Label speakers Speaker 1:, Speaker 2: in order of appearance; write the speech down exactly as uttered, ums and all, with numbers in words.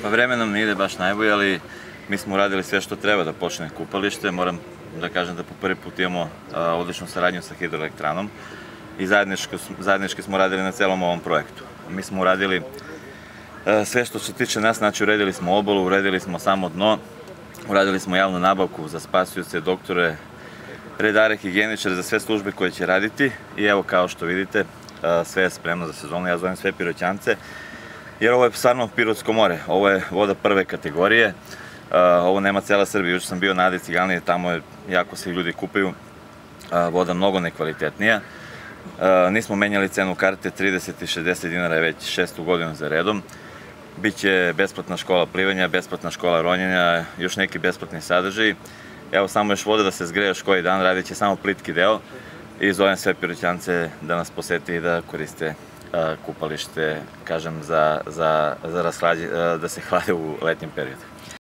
Speaker 1: Pa vreme nam ne ide baš najbolje, ali mi smo uradili sve što treba da počne kupalište. Moram da kažem da po prvi put imamo odličnu saradnju sa hidroelektranom i zajednički smo radili na celom ovom projektu. Mi smo uradili sve što se tiče nas, znači uredili smo obalu, uredili smo samo dno, uradili smo javnu nabavku za spasioce, doktore, redare, higijeničare, za sve službe koje će raditi i evo kao što vidite sve je spremno za sezonu, ja zovem sve Piroćance, jer ovo je stvarno Pirotsko more, ovo je voda prve kategorije, ovo nema cela Srbija, juče sam bio na Adi Ciganlije, tamo je jako se ljudi kupaju, voda mnogo nekvalitetnija. Nismo menjali cenu karte, trideset i šezdeset dinara je već šestu godinu za redom. Biće besplatna škola plivanja, besplatna škola ronjenja, još neki besplatni sadržaji. Evo samo još voda da se zgreje još koji dan, radit će samo plitki deo i zovem sve Piroćance da nas posete i da koriste kupalište, kažem, da se hlade u letnjem periodu.